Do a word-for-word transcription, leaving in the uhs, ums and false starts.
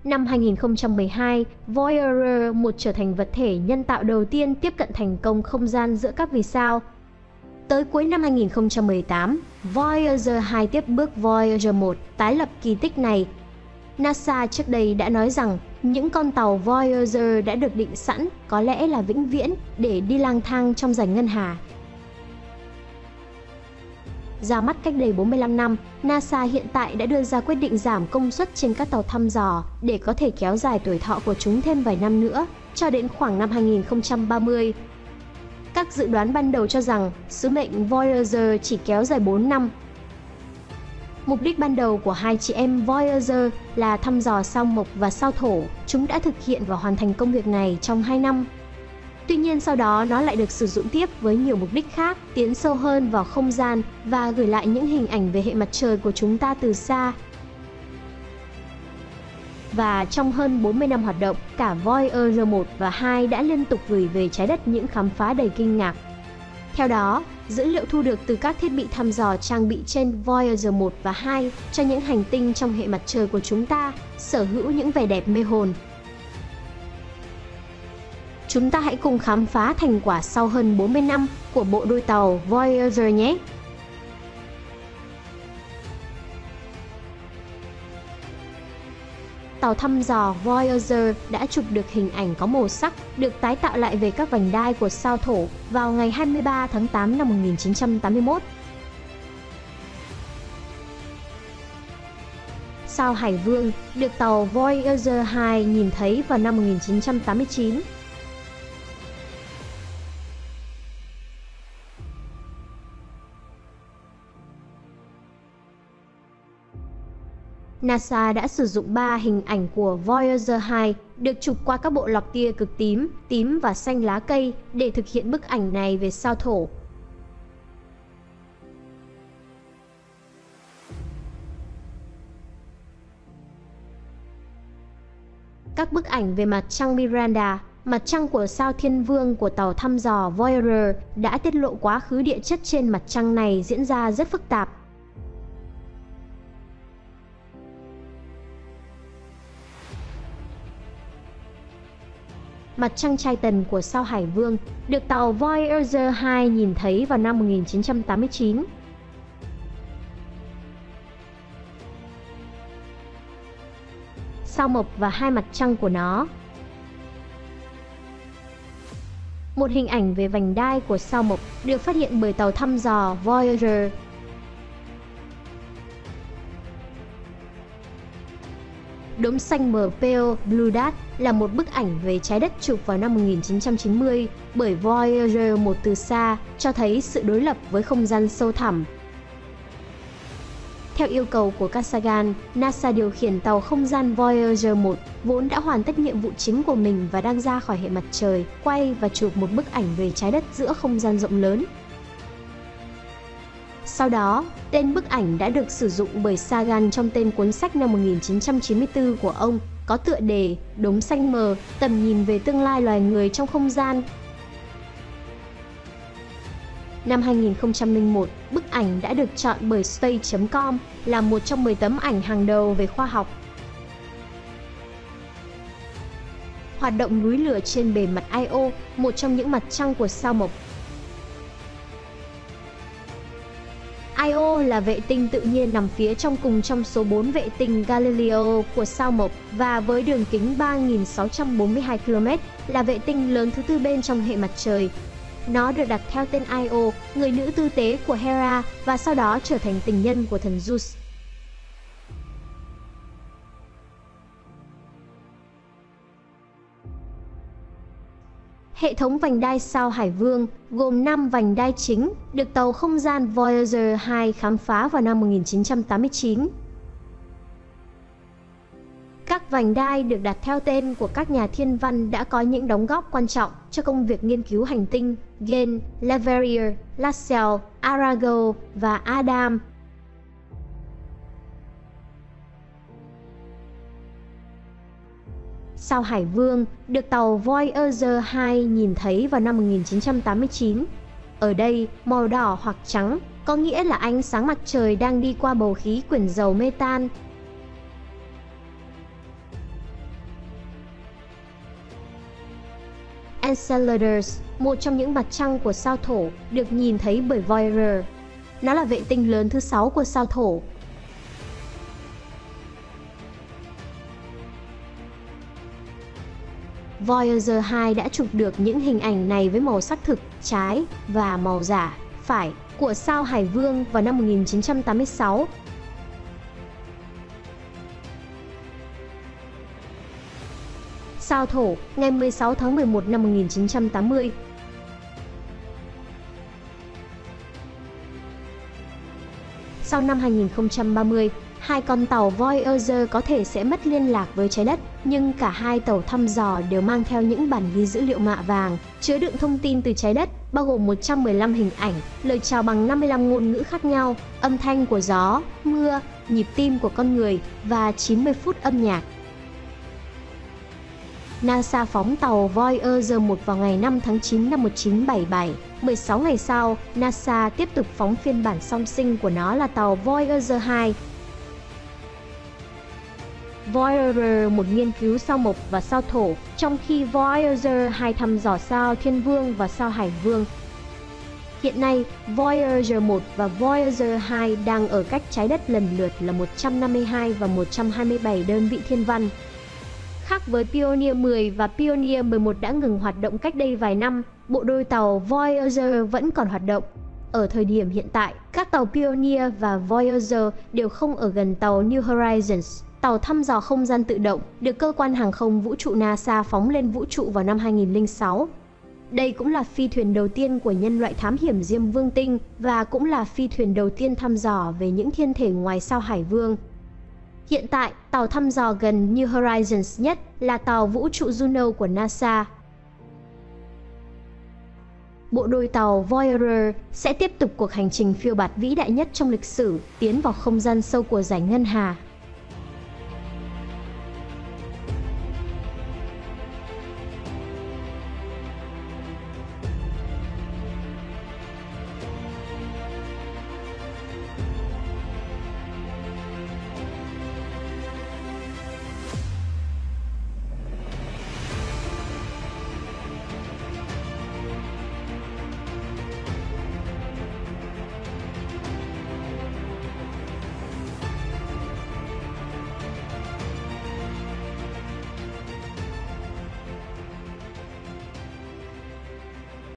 năm hai nghìn không trăm mười hai, Voyager một trở thành vật thể nhân tạo đầu tiên tiếp cận thành công không gian giữa các vì sao. Tới cuối năm hai nghìn không trăm mười tám, Voyager hai tiếp bước Voyager một tái lập kỳ tích này. NASA trước đây đã nói rằng những con tàu Voyager đã được định sẵn có lẽ là vĩnh viễn để đi lang thang trong rành ngân hà. Ra mắt cách đây bốn mươi lăm năm, NASA hiện tại đã đưa ra quyết định giảm công suất trên các tàu thăm dò để có thể kéo dài tuổi thọ của chúng thêm vài năm nữa, cho đến khoảng năm hai nghìn không trăm ba mươi. Các dự đoán ban đầu cho rằng sứ mệnh Voyager chỉ kéo dài bốn năm. Mục đích ban đầu của hai chị em Voyager là thăm dò sao Mộc và sao Thổ. Chúng đã thực hiện và hoàn thành công việc này trong hai năm. Tuy nhiên sau đó nó lại được sử dụng tiếp với nhiều mục đích khác, tiến sâu hơn vào không gian và gửi lại những hình ảnh về hệ mặt trời của chúng ta từ xa. Và trong hơn bốn mươi năm hoạt động, cả Voyager một và hai đã liên tục gửi về trái đất những khám phá đầy kinh ngạc. Theo đó, dữ liệu thu được từ các thiết bị thăm dò trang bị trên Voyager một và hai cho những hành tinh trong hệ mặt trời của chúng ta sở hữu những vẻ đẹp mê hồn. Chúng ta hãy cùng khám phá thành quả sau hơn bốn mươi năm của bộ đôi tàu Voyager nhé! Tàu thăm dò Voyager đã chụp được hình ảnh có màu sắc được tái tạo lại về các vành đai của sao Thổ vào ngày hai mươi ba tháng tám năm một nghìn chín trăm tám mươi mốt. Sao Hải Vương được tàu Voyager hai nhìn thấy vào năm một nghìn chín trăm tám mươi chín. NASA đã sử dụng ba hình ảnh của Voyager hai được chụp qua các bộ lọc tia cực tím, tím và xanh lá cây để thực hiện bức ảnh này về sao Thổ. Các bức ảnh về mặt trăng Miranda, mặt trăng của sao Thiên Vương của tàu thăm dò Voyager đã tiết lộ quá khứ địa chất trên mặt trăng này diễn ra rất phức tạp. Mặt trăng Titan của sao Hải Vương được tàu Voyager hai nhìn thấy vào năm một nghìn chín trăm tám mươi chín. Sao Mộc và hai mặt trăng của nó. Một hình ảnh về vành đai của sao Mộc được phát hiện bởi tàu thăm dò Voyager. Đốm xanh mờ Pale Blue Dot là một bức ảnh về trái đất chụp vào năm một nghìn chín trăm chín mươi bởi Voyager một từ xa, cho thấy sự đối lập với không gian sâu thẳm. Theo yêu cầu của Carl Sagan, NASA điều khiển tàu không gian Voyager một vốn đã hoàn tất nhiệm vụ chính của mình và đang ra khỏi hệ mặt trời, quay và chụp một bức ảnh về trái đất giữa không gian rộng lớn. Sau đó, tên bức ảnh đã được sử dụng bởi Sagan trong tên cuốn sách năm một nghìn chín trăm chín mươi tư của ông, có tựa đề Đốm xanh mờ, tầm nhìn về tương lai loài người trong không gian. Năm hai nghìn không trăm lẻ một, bức ảnh đã được chọn bởi Space chấm com là một trong mười tấm ảnh hàng đầu về khoa học. Hoạt động núi lửa trên bề mặt Io, một trong những mặt trăng của sao Mộc. Io là vệ tinh tự nhiên nằm phía trong cùng trong số bốn vệ tinh Galileo của sao Mộc và với đường kính ba nghìn sáu trăm bốn mươi hai ki lô mét, là vệ tinh lớn thứ tư bên trong hệ mặt trời. Nó được đặt theo tên Io, người nữ tư tế của Hera, và sau đó trở thành tình nhân của thần Zeus. Hệ thống vành đai sao Hải Vương gồm năm vành đai chính được tàu không gian Voyager hai khám phá vào năm một nghìn chín trăm tám mươi chín. Các vành đai được đặt theo tên của các nhà thiên văn đã có những đóng góp quan trọng cho công việc nghiên cứu hành tinh: Gen, Leverrier, Lassell, Arago và Adam. Sao Hải Vương được tàu Voyager hai nhìn thấy vào năm một nghìn chín trăm tám mươi chín. Ở đây, màu đỏ hoặc trắng có nghĩa là ánh sáng mặt trời đang đi qua bầu khí quyển dầu metan. Enceladus, một trong những mặt trăng của sao Thổ, được nhìn thấy bởi Voyager. Nó là vệ tinh lớn thứ sáu của sao Thổ. Voyager hai đã chụp được những hình ảnh này với màu sắc thực, trái, và màu giả, phải, của sao Hải Vương vào năm một nghìn chín trăm tám mươi sáu. Sao Thổ, ngày mười sáu tháng mười một năm một nghìn chín trăm tám mươi. Sau năm hai nghìn không trăm ba mươi, hai con tàu Voyager có thể sẽ mất liên lạc với trái đất, nhưng cả hai tàu thăm dò đều mang theo những bản ghi dữ liệu mạ vàng, chứa đựng thông tin từ trái đất, bao gồm một trăm mười lăm hình ảnh, lời chào bằng năm mươi lăm ngôn ngữ khác nhau, âm thanh của gió, mưa, nhịp tim của con người và chín mươi phút âm nhạc. NASA phóng tàu Voyager một vào ngày năm tháng chín năm một nghìn chín trăm bảy mươi bảy. mười sáu ngày sau, NASA tiếp tục phóng phiên bản song sinh của nó là tàu Voyager hai. Voyager một nghiên cứu sao Mộc và sao Thổ, trong khi Voyager hai thăm dò sao Thiên Vương và sao Hải Vương. Hiện nay, Voyager một và Voyager hai đang ở cách trái đất lần lượt là một trăm năm mươi hai và một trăm hai mươi bảy đơn vị thiên văn. Khác với Pioneer mười và Pioneer mười một đã ngừng hoạt động cách đây vài năm, bộ đôi tàu Voyager vẫn còn hoạt động. Ở thời điểm hiện tại, các tàu Pioneer và Voyager đều không ở gần tàu New Horizons, tàu thăm dò không gian tự động được cơ quan hàng không vũ trụ NASA phóng lên vũ trụ vào năm hai nghìn không trăm lẻ sáu. Đây cũng là phi thuyền đầu tiên của nhân loại thám hiểm Diêm Vương tinh và cũng là phi thuyền đầu tiên thăm dò về những thiên thể ngoài sao Hải Vương. Hiện tại, tàu thăm dò gần New Horizons nhất là tàu vũ trụ Juno của NASA. Bộ đôi tàu Voyager sẽ tiếp tục cuộc hành trình phiêu bạt vĩ đại nhất trong lịch sử, tiến vào không gian sâu của dải ngân hà.